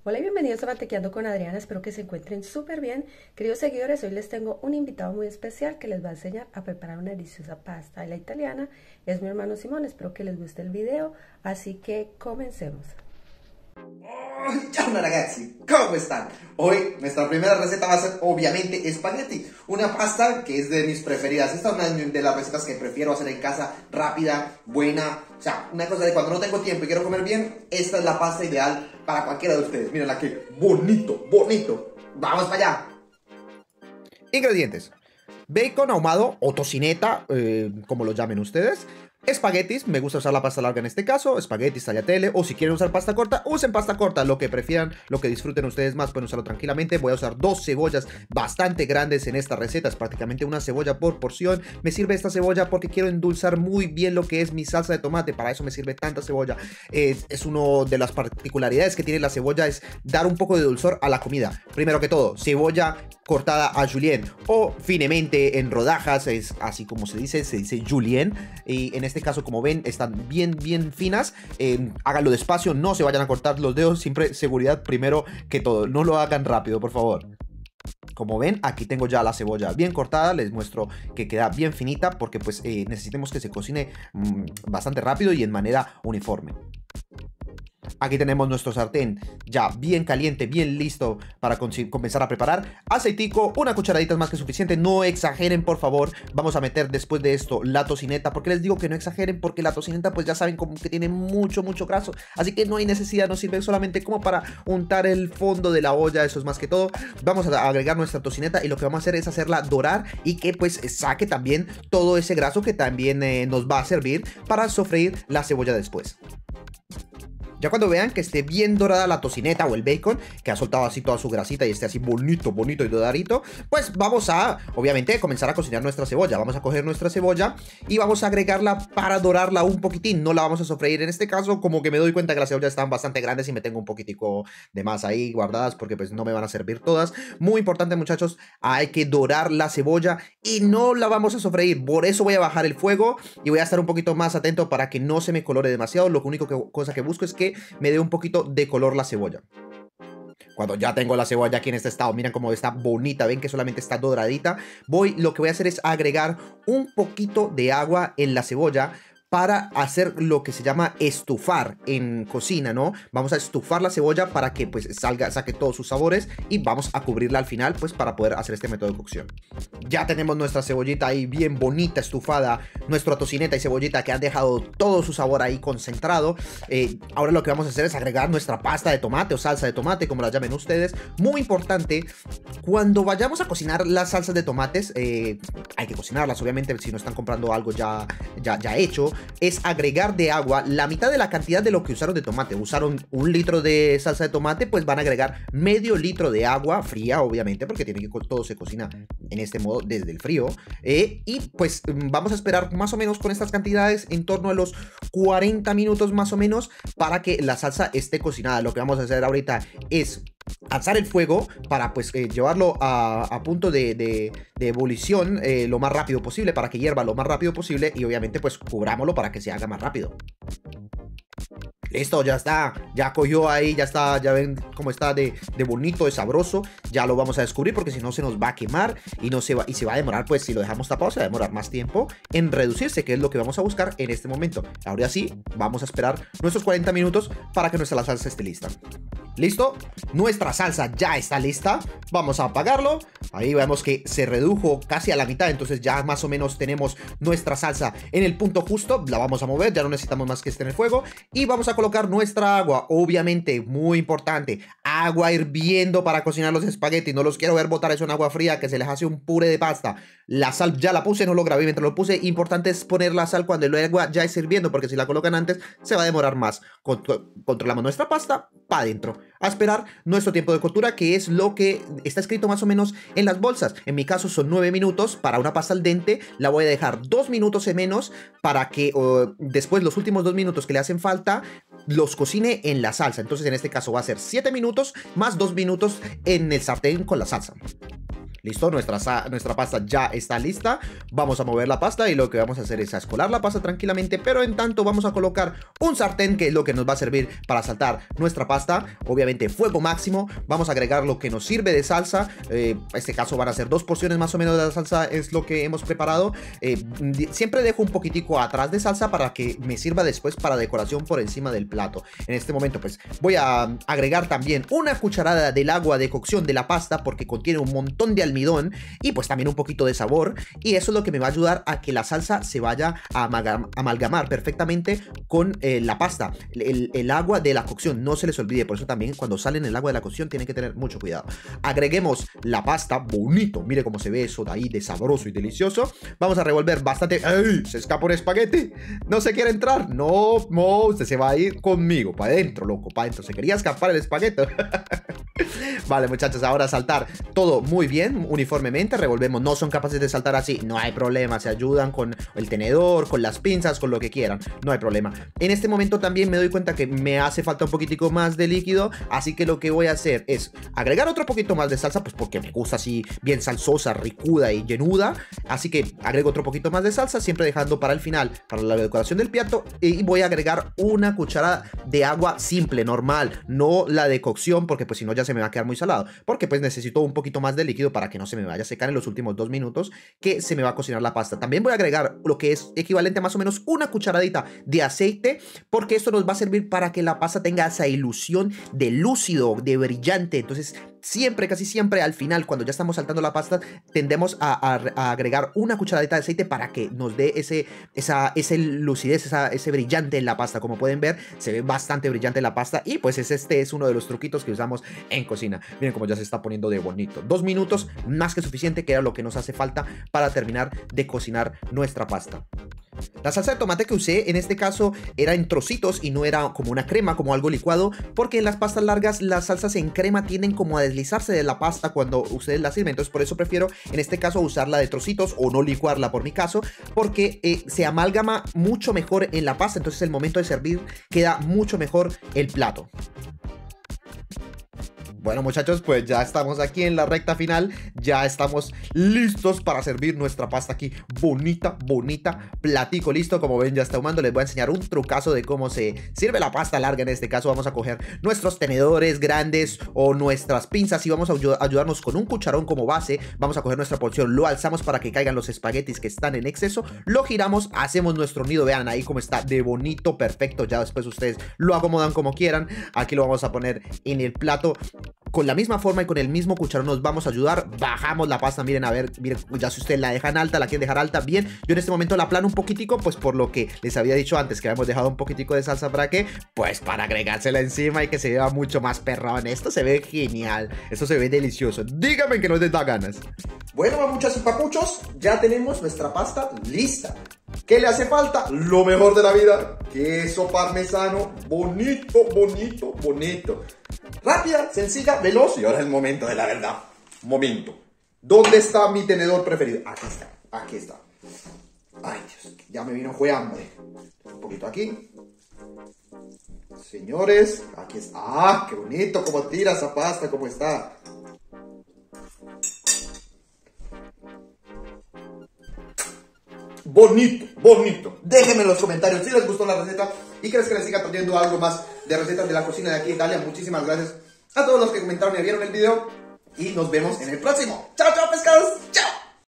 Hola y bienvenidos a Mantequeando con Adriana, espero que se encuentren súper bien. Queridos seguidores, hoy les tengo un invitado muy especial que les va a enseñar a preparar una deliciosa pasta a la italiana. Es mi hermano Simón, espero que les guste el video, así que comencemos. Ciao ragazzi, ¿cómo están? Hoy nuestra primera receta va a ser obviamente espagueti, una pasta que es de mis preferidas. Esta es una de las recetas que prefiero hacer en casa, rápida, buena. O sea, una cosa de cuando no tengo tiempo y quiero comer bien, esta es la pasta ideal para cualquiera de ustedes. Miren aquí, bonito, bonito. Vamos para allá. Ingredientes: bacon ahumado o tocineta, como lo llamen ustedes. Espaguetis, me gusta usar la pasta larga en este caso, espaguetis, tagliatelle, o si quieren usar pasta corta, usen pasta corta, lo que prefieran, lo que disfruten ustedes más, pueden usarlo tranquilamente. Voy a usar 2 cebollas bastante grandes en esta receta, es prácticamente una cebolla por porción. Me sirve esta cebolla porque quiero endulzar muy bien lo que es mi salsa de tomate, para eso me sirve tanta cebolla. Es una de las particularidades que tiene la cebolla, es dar un poco de dulzor a la comida. Primero que todo, cebolla cortada a julienne o finemente en rodajas, es así como se dice julienne, y en este caso, como ven, están bien finas. Háganlo despacio, no se vayan a cortar los dedos, siempre seguridad primero que todo, no lo hagan rápido, por favor. Como ven, aquí tengo ya la cebolla bien cortada, les muestro que queda bien finita porque pues necesitamos que se cocine bastante rápido y en manera uniforme. Aquí tenemos nuestro sartén ya bien caliente, bien listo para comenzar a preparar. Aceitico, una cucharadita es más que suficiente, no exageren por favor. Vamos a meter después de esto la tocineta. ¿Por qué les digo que no exageren? Porque la tocineta pues ya saben como que tiene mucho graso, así que no hay necesidad, nos sirve solamente como para untar el fondo de la olla, eso es más que todo. Vamos a agregar nuestra tocineta y lo que vamos a hacer es hacerla dorar y que pues saque también todo ese graso que también nos va a servir para sofreír la cebolla después. Ya cuando vean que esté bien dorada la tocineta o el bacon, que ha soltado así toda su grasita y esté así bonito y doradito, pues vamos a, obviamente, comenzar a cocinar nuestra cebolla. Vamos a coger nuestra cebolla y vamos a agregarla para dorarla un poquitín. No la vamos a sofreír en este caso, como que me doy cuenta que las cebollas están bastante grandes y me tengo un poquitico de más ahí guardadas porque pues no me van a servir todas. Muy importante, muchachos, hay que dorar la cebolla y no la vamos a sofreír. Por eso voy a bajar el fuego y voy a estar un poquito más atento para que no se me colore demasiado. Lo único cosa que busco es que me dé un poquito de color la cebolla. Cuando ya tengo la cebolla aquí en este estado, miren cómo está bonita, ven que solamente está doradita. Lo que voy a hacer es agregar un poquito de agua en la cebolla para hacer lo que se llama estufar en cocina, ¿no? Vamos a estufar la cebolla para que pues saque todos sus sabores y vamos a cubrirla al final pues para poder hacer este método de cocción. Ya tenemos nuestra cebollita ahí bien bonita, estufada, nuestra tocineta y cebollita que han dejado todo su sabor ahí concentrado. Ahora lo que vamos a hacer es agregar nuestra pasta de tomate o salsa de tomate, como la llamen ustedes. Muy importante, cuando vayamos a cocinar las salsas de tomates, hay que cocinarlas, obviamente, si no están comprando algo ya hecho, es agregar de agua la mitad de la cantidad de lo que usaron de tomate. Usaron 1 litro de salsa de tomate, pues van a agregar medio litro de agua fría, obviamente, porque todo se cocina en este modo desde el frío. Y pues vamos a esperar más o menos con estas cantidades en torno a los 40 minutos más o menos para que la salsa esté cocinada. Lo que vamos a hacer ahorita es alzar el fuego para pues llevarlo a punto de ebullición lo más rápido posible, para que hierva lo más rápido posible y obviamente pues cubrámoslo para que se haga más rápido. Listo, ya está, ya cogió ahí, ya está, ya ven cómo está de bonito, de sabroso. Ya lo vamos a descubrir porque si no se nos va a quemar y se va a demorar, pues si lo dejamos tapado se va a demorar más tiempo en reducirse, que es lo que vamos a buscar en este momento. Ahora sí, vamos a esperar nuestros 40 minutos para que nuestra salsa esté lista. ¿Listo? Nuestra salsa ya está lista. Vamos a apagarlo. Ahí vemos que se redujo casi a la mitad, entonces ya más o menos tenemos nuestra salsa en el punto justo. La vamos a mover, ya no necesitamos más que esté en el fuego. Y vamos a colocar nuestra agua, obviamente, muy importante, agua hirviendo para cocinar los espaguetis. No los quiero ver botar eso en agua fría, que se les hace un puré de pasta. La sal ya la puse, no lo grabé mientras lo puse. Importante es poner la sal cuando el agua ya es hirviendo, porque si la colocan antes se va a demorar más. Controlamos nuestra pasta para adentro a esperar nuestro tiempo de coctura, que es lo que está escrito más o menos en las bolsas. En mi caso son 9 minutos para una pasta al dente. La voy a dejar 2 minutos en menos para que después los últimos 2 minutos que le hacen falta los cocine en la salsa. Entonces en este caso va a ser 7 minutos más 2 minutos en el sartén con la salsa. Listo, nuestra pasta ya está lista. Vamos a mover la pasta y lo que vamos a hacer es a escolar la pasta tranquilamente, pero en tanto vamos a colocar un sartén, que es lo que nos va a servir para saltar nuestra pasta. Obviamente fuego máximo. Vamos a agregar lo que nos sirve de salsa. En este caso van a ser 2 porciones más o menos de la salsa, es lo que hemos preparado. Siempre dejo un poquitico atrás de salsa para que me sirva después para decoración por encima del plato. En este momento pues voy a agregar también una cucharada del agua de cocción de la pasta, porque contiene un montón de almidón y pues también un poquito de sabor, y eso es lo que me va a ayudar a que la salsa se vaya a amalgamar perfectamente con la pasta. El agua de la cocción, no se les olvide, por eso también cuando salen el agua de la cocción tienen que tener mucho cuidado. Agreguemos la pasta, bonito, mire cómo se ve eso de ahí de sabroso y delicioso. Vamos a revolver bastante. ¡Ay! Se escapa un espagueti, no se quiere entrar, no, usted se va a ir conmigo, para adentro, loco, para adentro, se quería escapar el espagueti. Vale, muchachos, ahora saltar todo muy bien, uniformemente, revolvemos. No son capaces de saltar así, no hay problema, se ayudan con el tenedor, con las pinzas, con lo que quieran, no hay problema. En este momento también me doy cuenta que me hace falta un poquitico más de líquido, así que lo que voy a hacer es agregar otro poquito más de salsa, pues porque me gusta así bien salsosa, ricuda y llenuda, así que agrego otro poquito más de salsa, siempre dejando para el final, para la decoración del plato, y voy a agregar una cucharada de agua simple, normal, no la de cocción, porque pues si no ya se me va a quedar muy salado, porque pues necesito un poquito más de líquido para que no se me vaya a secar en los últimos 2 minutos que se me va a cocinar la pasta. También voy a agregar lo que es equivalente a más o menos una cucharadita de aceite, porque esto nos va a servir para que la pasta tenga esa ilusión de lúcido, de brillante. Entonces siempre, casi siempre al final, cuando ya estamos saltando la pasta, tendemos a agregar una cucharadita de aceite para que nos dé esa lucidez, ese brillante en la pasta. Como pueden ver, se ve bastante brillante la pasta, y pues este es uno de los truquitos que usamos en cocina. Miren cómo ya se está poniendo de bonito. 2 minutos, más que suficiente, que era lo que nos hace falta para terminar de cocinar nuestra pasta. La salsa de tomate que usé en este caso era en trocitos y no era como una crema, como algo licuado, porque en las pastas largas las salsas en crema tienden como a deslizarse de la pasta cuando ustedes la sirven. Entonces por eso prefiero en este caso usarla de trocitos o no licuarla por mi caso, porque se amalgama mucho mejor en la pasta. Entonces el momento de servir queda mucho mejor el plato. Bueno, muchachos, pues ya estamos aquí en la recta final. Ya estamos listos para servir nuestra pasta aquí. Bonita, platico listo. Como ven, ya está ahumando. Les voy a enseñar un trucazo de cómo se sirve la pasta larga. En este caso vamos a coger nuestros tenedores grandes o nuestras pinzas y vamos a ayudarnos con un cucharón como base. Vamos a coger nuestra porción, lo alzamos para que caigan los espaguetis que están en exceso. Lo giramos, hacemos nuestro nido. Vean ahí cómo está de bonito, perfecto. Ya después ustedes lo acomodan como quieran. Aquí lo vamos a poner en el plato. Con la misma forma y con el mismo cucharón nos vamos a ayudar. Bajamos la pasta, miren, a ver, miren, ya si ustedes la dejan alta, la quieren dejar alta, bien. Yo en este momento la aplano un poquitico, pues por lo que les había dicho antes, que habíamos dejado un poquitico de salsa. ¿Para qué? Pues para agregársela encima y que se vea mucho más perrón. Esto se ve genial, esto se ve delicioso. Díganme que no les da ganas. Bueno, mamuchas y papuchos, ya tenemos nuestra pasta lista. ¿Qué le hace falta? Lo mejor de la vida, queso parmesano, bonito. Rápida, sencilla, veloz. Y ahora es el momento de la verdad. Momento. ¿Dónde está mi tenedor preferido? Aquí está. Ay, Dios, ya me vino hambre. Un poquito aquí. Señores, aquí está. ¡Ah, qué bonito! Cómo tira esa pasta, cómo está. Bonito. Déjenme en los comentarios si les gustó la receta y crees que les siga trayendo algo más de recetas de la cocina de aquí en Italia. Muchísimas gracias a todos los que comentaron y vieron el video y nos vemos en el próximo. ¡Chao, pescados!